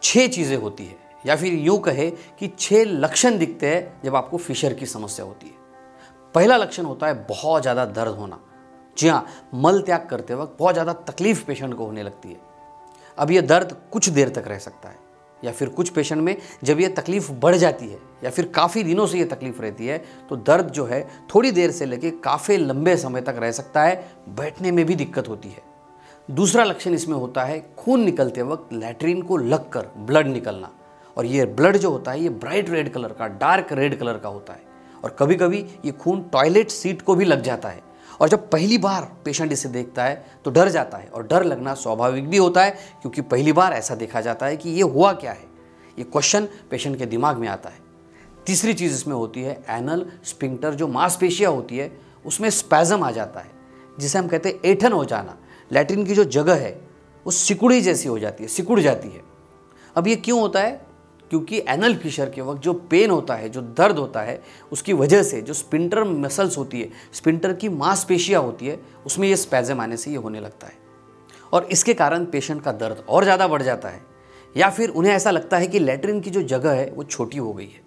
6 चीज़ें होती है, या फिर यूँ कहे कि 6 लक्षण दिखते हैं जब आपको फिशर की समस्या होती है। पहला लक्षण होता है बहुत ज़्यादा दर्द होना। जी हाँ, मल त्याग करते वक्त बहुत ज़्यादा तकलीफ पेशेंट को होने लगती है। अब ये दर्द कुछ देर तक रह सकता है, या फिर कुछ पेशेंट में जब ये तकलीफ बढ़ जाती है या फिर काफ़ी दिनों से ये तकलीफ रहती है तो दर्द जो है थोड़ी देर से लेके काफ़ी लंबे समय तक रह सकता है, बैठने में भी दिक्कत होती है। दूसरा लक्षण इसमें होता है खून निकलते वक्त लैट्रिन को लगकर ब्लड निकलना, और ये ब्लड जो होता है ये ब्राइट रेड कलर का, डार्क रेड कलर का होता है, और कभी कभी ये खून टॉयलेट सीट को भी लग जाता है। और जब पहली बार पेशेंट इसे देखता है तो डर जाता है, और डर लगना स्वाभाविक भी होता है क्योंकि पहली बार ऐसा देखा जाता है कि ये हुआ क्या है। ये क्वेश्चन पेशेंट के दिमाग में आता है। तीसरी चीज़ इसमें होती है एनल स्फिंक्टर, जो मांसपेशियाँ होती है उसमें स्पैज़म आ जाता है, जिसे हम कहते हैं ऐंठन हो जाना। लैट्रिन की जो जगह है वो सिकुड़ी जैसी हो जाती है, सिकुड़ जाती है। अब ये क्यों होता है? क्योंकि एनल फिशर के वक्त जो पेन होता है, जो दर्द होता है, उसकी वजह से जो स्फिंक्टर मसल्स होती है, स्फिंक्टर की मांसपेशियाँ होती है, उसमें ये स्पैज़म आने से ये होने लगता है, और इसके कारण पेशेंट का दर्द और ज़्यादा बढ़ जाता है, या फिर उन्हें ऐसा लगता है कि लैट्रिन की जो जगह है वो छोटी हो गई है।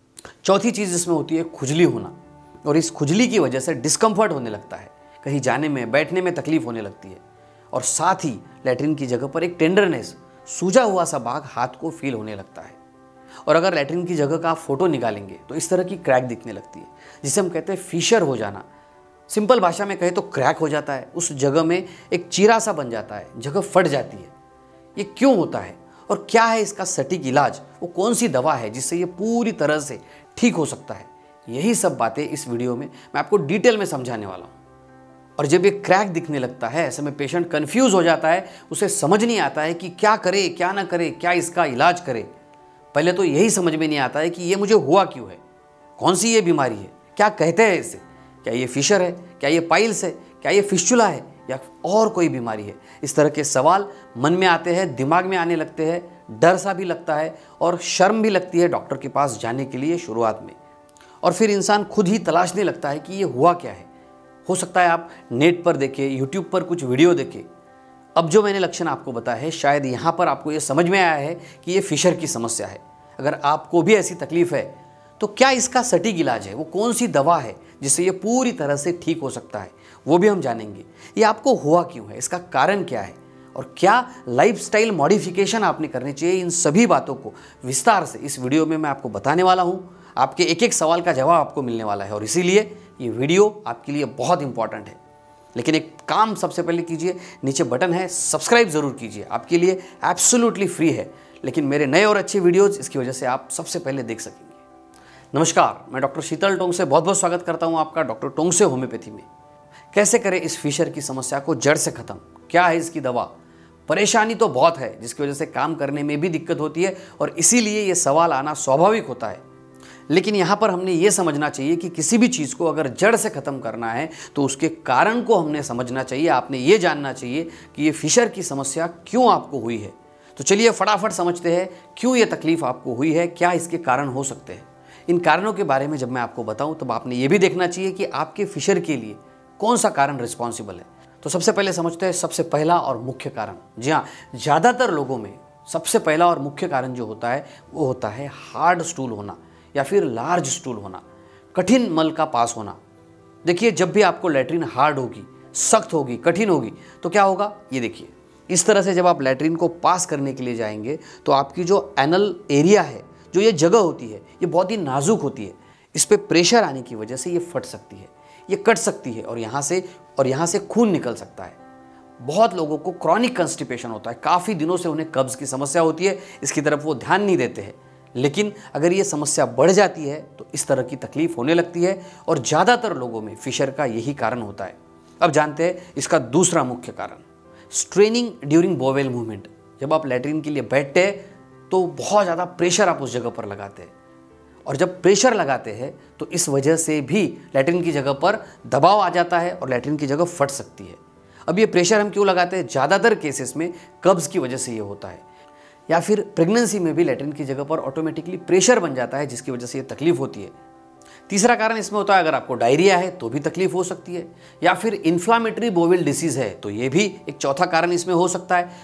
चौथी चीज़ इसमें होती है खुजली होना, और इस खुजली की वजह से डिस्कम्फर्ट होने लगता है, कहीं जाने में बैठने में तकलीफ होने लगती है, और साथ ही लैट्रिन की जगह पर एक टेंडरनेस, सूजा हुआ सा भाग हाथ को फील होने लगता है। और अगर लैट्रिन की जगह का आप फोटो निकालेंगे तो इस तरह की क्रैक दिखने लगती है, जिसे हम कहते हैं फिशर हो जाना। सिंपल भाषा में कहें तो क्रैक हो जाता है, उस जगह में एक चीरा सा बन जाता है, जगह फट जाती है। ये क्यों होता है और क्या है इसका सटीक इलाज, वो कौन सी दवा है जिससे ये पूरी तरह से ठीक हो सकता है, यही सब बातें इस वीडियो में मैं आपको डिटेल में समझाने वाला हूँ। और जब ये क्रैक दिखने लगता है, ऐसे में पेशेंट कन्फ्यूज़ हो जाता है, उसे समझ नहीं आता है कि क्या करे क्या ना करे, क्या इसका इलाज करे। पहले तो यही समझ में नहीं आता है कि ये मुझे हुआ क्यों है, कौन सी ये बीमारी है, क्या कहते हैं इसे, क्या ये फिशर है, क्या ये पाइल्स है, क्या ये फिस्चुला है, या और कोई बीमारी है। इस तरह के सवाल मन में आते हैं, दिमाग में आने लगते हैं, डर सा भी लगता है और शर्म भी लगती है डॉक्टर के पास जाने के लिए शुरुआत में। और फिर इंसान खुद ही तलाशने लगता है कि ये हुआ क्या है। हो सकता है आप नेट पर देखें, यूट्यूब पर कुछ वीडियो देखें। अब जो मैंने लक्षण आपको बताया है, शायद यहाँ पर आपको ये समझ में आया है कि ये फिशर की समस्या है। अगर आपको भी ऐसी तकलीफ है तो क्या इसका सटीक इलाज है, वो कौन सी दवा है जिससे ये पूरी तरह से ठीक हो सकता है, वो भी हम जानेंगे। ये आपको हुआ क्यों है, इसका कारण क्या है, और क्या लाइफस्टाइल मॉडिफिकेशन आपने करनी चाहिए, इन सभी बातों को विस्तार से इस वीडियो में मैं आपको बताने वाला हूँ। आपके एक एक सवाल का जवाब आपको मिलने वाला है, और इसीलिए ये वीडियो आपके लिए बहुत इंपॉर्टेंट है। लेकिन एक काम सबसे पहले कीजिए, नीचे बटन है, सब्सक्राइब ज़रूर कीजिए, आपके लिए एब्सोल्युटली फ्री है, लेकिन मेरे नए और अच्छे वीडियोज़ इसकी वजह से आप सबसे पहले देख सकेंगे। नमस्कार, मैं डॉक्टर शीतल टोंगसे बहुत बहुत स्वागत करता हूं आपका डॉक्टर टोंगसे होम्योपैथी में। कैसे करें इस फिशर की समस्या को जड़ से ख़त्म, क्या है इसकी दवा। परेशानी तो बहुत है जिसकी वजह से काम करने में भी दिक्कत होती है, और इसीलिए ये सवाल आना स्वाभाविक होता है। लेकिन यहाँ पर हमने ये समझना चाहिए कि किसी भी चीज़ को अगर जड़ से ख़त्म करना है तो उसके कारण को हमने समझना चाहिए। आपने ये जानना चाहिए कि ये फिशर की समस्या क्यों आपको हुई है। तो चलिए फटाफट समझते हैं क्यों ये तकलीफ़ आपको हुई है, क्या इसके कारण हो सकते हैं। इन कारणों के बारे में जब मैं आपको बताऊं तब आपने ये भी देखना चाहिए कि आपके फिशर के लिए कौन सा कारण रिस्पॉन्सिबल है। तो सबसे पहले समझते हैं सबसे पहला और मुख्य कारण। जी हाँ, ज़्यादातर लोगों में सबसे पहला और मुख्य कारण जो होता है वो होता है हार्ड स्टूल होना या फिर लार्ज स्टूल होना, कठिन मल का पास होना। देखिए, जब भी आपको लैट्रिन हार्ड होगी, सख्त होगी, कठिन होगी तो क्या होगा, ये देखिए इस तरह से जब आप लैट्रिन को पास करने के लिए जाएंगे तो आपकी जो एनल एरिया है, जो ये जगह होती है, ये बहुत ही नाजुक होती है। इस पर प्रेशर आने की वजह से ये फट सकती है, ये कट सकती है, और यहाँ से खून निकल सकता है। बहुत लोगों को क्रॉनिक कंस्टिपेशन होता है, काफ़ी दिनों से उन्हें कब्ज़ की समस्या होती है, इसकी तरफ वो ध्यान नहीं देते हैं। लेकिन अगर ये समस्या बढ़ जाती है तो इस तरह की तकलीफ होने लगती है, और ज़्यादातर लोगों में फिशर का यही कारण होता है। अब जानते हैं इसका दूसरा मुख्य कारण, स्ट्रेनिंग ड्यूरिंग बोवेल मूवमेंट। जब आप लैट्रिन के लिए बैठते हैं तो बहुत ज़्यादा प्रेशर आप उस जगह पर लगाते हैं, और जब प्रेशर लगाते हैं तो इस वजह से भी लैट्रिन की जगह पर दबाव आ जाता है और लैट्रिन की जगह फट सकती है। अब ये प्रेशर हम क्यों लगाते हैं? ज़्यादातर केसेस में कब्ज़ की वजह से ये होता है, या फिर प्रेगनेंसी में भी लैट्रिन की जगह पर ऑटोमेटिकली प्रेशर बन जाता है, जिसकी वजह से ये तकलीफ होती है। तीसरा कारण इसमें होता है, अगर आपको डायरिया है तो भी तकलीफ हो सकती है, या फिर इन्फ्लामेटरी बोवेल डिसीज़ है तो ये भी एक चौथा कारण इसमें हो सकता है।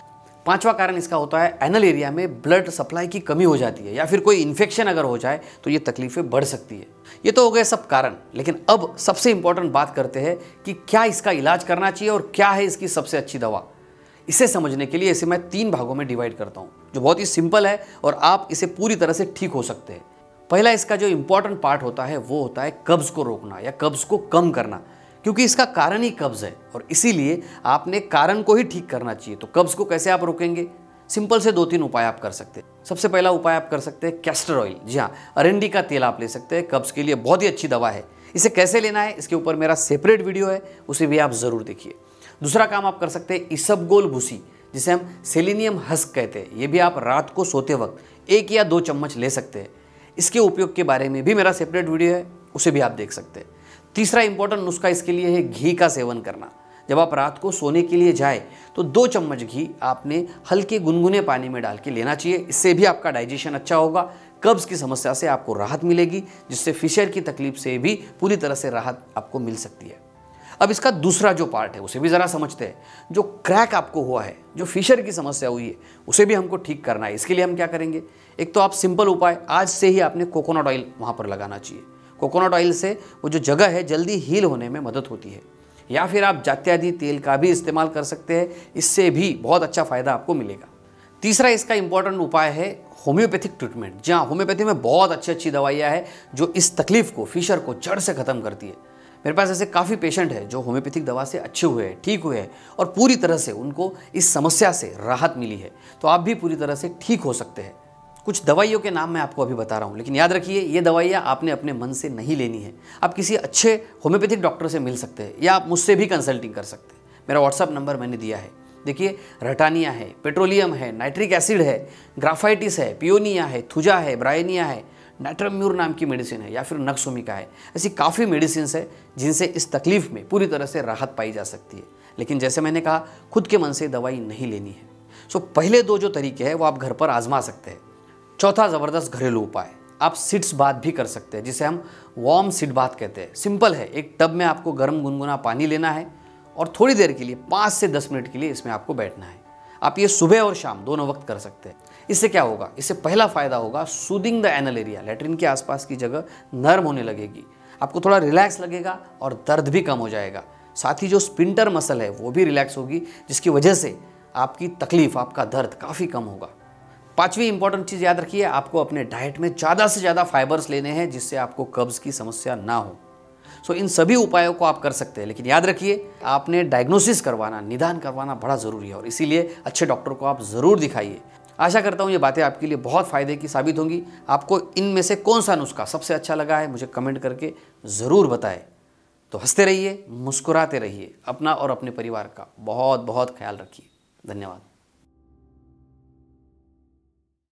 5वां कारण इसका होता है एनल एरिया में ब्लड सप्लाई की कमी हो जाती है या फिर कोई इन्फेक्शन अगर हो जाए तो ये तकलीफें बढ़ सकती है। ये तो हो गए सब कारण, लेकिन अब सबसे इंपॉर्टेंट बात करते हैं कि क्या इसका इलाज करना चाहिए और क्या है इसकी सबसे अच्छी दवा। इसे समझने के लिए इसे मैं 3 भागों में डिवाइड करता हूँ, जो बहुत ही सिंपल है और आप इसे पूरी तरह से ठीक हो सकते हैं। पहला इसका जो इंपॉर्टेंट पार्ट होता है वो होता है कब्ज को रोकना या कब्ज को कम करना, क्योंकि इसका कारण ही कब्ज है और इसीलिए आपने कारण को ही ठीक करना चाहिए। तो कब्ज को कैसे आप रोकेंगे? सिंपल से 2-3 उपाय आप कर सकते हैं। सबसे पहला उपाय आप कर सकते हैं कैस्टर ऑयल। जी हाँ, अरंडी का तेल आप ले सकते हैं, कब्ज के लिए बहुत ही अच्छी दवा है। इसे कैसे लेना है इसके ऊपर मेरा सेपरेट वीडियो है, उसे भी आप ज़रूर देखिए। दूसरा काम आप कर सकते हैं इसबगोल भूसी, जिसे हम सेलेनियम हस्क कहते हैं। ये भी आप रात को सोते वक्त 1 या 2 चम्मच ले सकते हैं। इसके उपयोग के बारे में भी मेरा सेपरेट वीडियो है, उसे भी आप देख सकते हैं। तीसरा इंपॉर्टेंट नुस्खा इसके लिए है घी का सेवन करना। जब आप रात को सोने के लिए जाए तो 2 चम्मच घी आपने हल्के गुनगुने पानी में डाल के लेना चाहिए। इससे भी आपका डाइजेशन अच्छा होगा, कब्ज की समस्या से आपको राहत मिलेगी, जिससे फिशर की तकलीफ से भी पूरी तरह से राहत आपको मिल सकती है। अब इसका दूसरा जो पार्ट है उसे भी ज़रा समझते हैं। जो क्रैक आपको हुआ है, जो फिशर की समस्या हुई है, उसे भी हमको ठीक करना है। इसके लिए हम क्या करेंगे? एक तो आप सिंपल उपाय, आज से ही आपने कोकोनट ऑयल वहाँ पर लगाना चाहिए। कोकोनट ऑयल से वो जो जगह है जल्दी हील होने में मदद होती है। या फिर आप जात्यादि तेल का भी इस्तेमाल कर सकते हैं, इससे भी बहुत अच्छा फ़ायदा आपको मिलेगा। तीसरा इसका इंपॉर्टेंट उपाय है होम्योपैथिक ट्रीटमेंट। जहाँ होम्योपैथी में बहुत अच्छी दवाइयाँ हैं जो इस तकलीफ को, फिशर को जड़ से ख़त्म करती है। मेरे पास ऐसे काफ़ी पेशेंट हैं जो होम्योपैथिक दवा से अच्छे हुए हैं, ठीक हुए हैं और पूरी तरह से उनको इस समस्या से राहत मिली है। तो आप भी पूरी तरह से ठीक हो सकते हैं। कुछ दवाइयों के नाम मैं आपको अभी बता रहा हूँ, लेकिन याद रखिए ये दवाइयाँ आपने अपने मन से नहीं लेनी है। आप किसी अच्छे होम्योपैथिक डॉक्टर से मिल सकते हैं या आप मुझसे भी कंसल्टिंग कर सकते हैं। मेरा व्हाट्सअप नंबर मैंने दिया है। देखिए, रटानिया है, पेट्रोलियम है, नाइट्रिक एसिड है, ग्राफाइटिस है, पियोनिया है, थुजा है, ब्रायनिया है, नाइट्राम्यूर नाम की मेडिसिन है या फिर नक्सोमिका है। ऐसी काफ़ी मेडिसिन है जिनसे इस तकलीफ में पूरी तरह से राहत पाई जा सकती है। लेकिन जैसे मैंने कहा, खुद के मन से दवाई नहीं लेनी है। सो पहले 2 जो तरीके हैं वो आप घर पर आजमा सकते हैं। चौथा ज़बरदस्त घरेलू उपाय, आप सिट्स बाथ भी कर सकते हैं, जिसे हम वार्म सिट बाथ कहते हैं। सिंपल है, एक टब में आपको गर्म गुनगुना पानी लेना है और थोड़ी देर के लिए 5 से 10 मिनट के लिए इसमें आपको बैठना है। आप ये सुबह और शाम दोनों वक्त कर सकते हैं। इससे क्या होगा? इससे पहला फ़ायदा होगा soothing the anal area. Latrine के आसपास की जगह नर्म होने लगेगी, आपको थोड़ा रिलैक्स लगेगा और दर्द भी कम हो जाएगा। साथ ही जो स्पिंटर मसल है वो भी रिलैक्स होगी, जिसकी वजह से आपकी तकलीफ, आपका दर्द काफ़ी कम होगा। 5वीं इंपॉर्टेंट चीज़ याद रखिए, आपको अपने डाइट में ज़्यादा से ज़्यादा फाइबर्स लेने हैं, जिससे आपको कब्ज़ की समस्या ना हो। सो इन सभी उपायों को आप कर सकते हैं, लेकिन याद रखिए आपने डायग्नोसिस करवाना, निदान करवाना बड़ा ज़रूरी है और इसीलिए अच्छे डॉक्टर को आप ज़रूर दिखाइए। आशा करता हूँ ये बातें आपके लिए बहुत फ़ायदे की साबित होंगी। आपको इनमें से कौन सा नुस्खा सबसे अच्छा लगा है मुझे कमेंट करके ज़रूर बताएं। तो हंसते रहिए, मुस्कुराते रहिए, अपना और अपने परिवार का बहुत बहुत ख्याल रखिए। धन्यवाद।